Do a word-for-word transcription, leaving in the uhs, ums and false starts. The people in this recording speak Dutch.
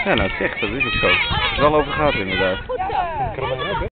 Ja, nou zeg, dat is ook zo. Het is wel over gaat inderdaad.